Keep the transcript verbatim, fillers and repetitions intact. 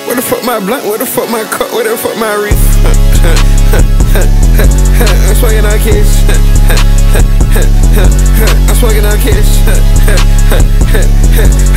Where the fuck my blunt? Where the fuck my cup? Where the fuck my wreath? I'm smoking on kids. I'm smoking on kids.